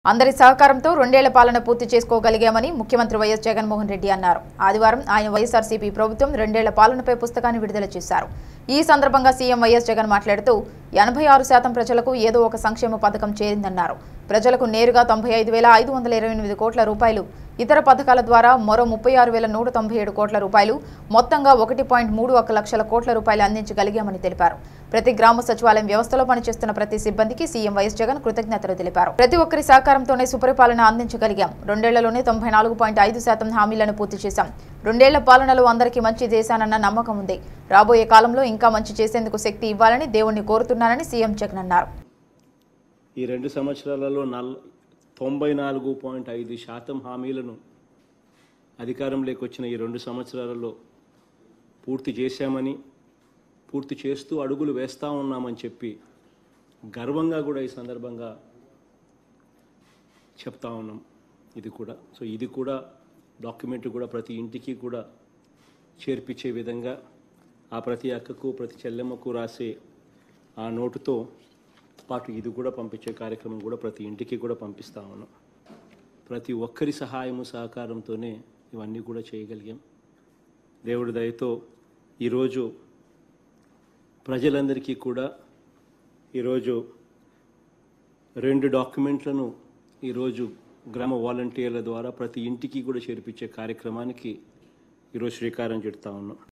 అందరి సహకారంతో 2 ఏళ్ల పాలన పూర్తి చేసుకోగలిగామని ముఖ్యమంత్రి వైఎస్ జగన్మోహన్ రెడ్డి అన్నారు. ఆదివారం ఆయన వైఎస్ఆర్సీపీ ప్రభుత్వం 2 ఏళ్ల పాలనపై పుస్తకాన్ని విడుదల చేశారు. ఈ సందర్భంగా సీఎం వైఎస్ జగన్ మాట్లాడుతూ 86% ప్రజలకు ఏదో ఒక సంక్షేమ పథకం చేరిందన్నారు. ప్రజలకు నేరుగా 95,528 కోట్ల రూపాయలు, ఇతర పథకాల ద్వారా మరో 36,197 కోట్ల రూపాయలు, మొత్తంగా 1.31 లక్షల కోట్ల రూపాయలు అందించగలిగామని తెలిపారు. ప్రతి గ్రామ సచివాలయం వ్యవస్థలో పనిచేస్తున్న ప్రతి సిబ్బందికి సీఎం వైఎస్ జగన్ కృతజ్ఞతలు తెలిపారు. ప్రతి ఒక్కరి సహకారంతోనే సుపరిపాలన అందించగలిగాం. 2 ఏళ్లలోనే 94.5% హామీలను పూర్తి చేశాం. 2 ఏళ్ల పాలనలో అందరికీ మంచి చేశానన్న నమ్మకం ఉంది. రాబోయే కాలంలో ఇంకా మంచి చేసేందుకు శక్తి ఇవ్వాలని దేవుణ్ణి కోరుతున్నానని సీఎం జగన్ అన్నారు. ఈ 2 సంవత్సరాలలో 94.5% హామీలను అధికారంలోకి వచ్చిన ఈ 2 సంవత్సరాలలో పూర్తి చేశామని, పూర్తి చేస్తూ అడుగులు వేస్తూ ఉన్నామని చెప్పి గర్వంగా కూడా ఈ సందర్భంగా చెప్తా ఉన్నాం. ఇది కూడా డాక్యుమెంట్ కూడా ప్రతి ఇంటికి కూడా చేర్పించే విధంగా ఆ ప్రతి అక్కకు ప్రతి చెల్లెమ్మకు రాసే ఆ నోటుతో పాటు ఇది కూడా పంపించే కార్యక్రమం కూడా ప్రతి ఇంటికి కూడా పంపిస్తా ఉన్నాం. ప్రతి ఒక్కరి సహాయము సహకారంతోనే ఇవన్నీ కూడా చేయగలిగాం. దేవుడి దయతో ఈరోజు ప్రజలందరికీ కూడా ఈరోజు 2 డాక్యుమెంట్లను ఈరోజు గ్రామ వాలంటీర్ల ద్వారా ప్రతి ఇంటికి కూడా చేర్పించే కార్యక్రమానికి ఈరోజు శ్రీకారం చుడతా ఉన్నాం.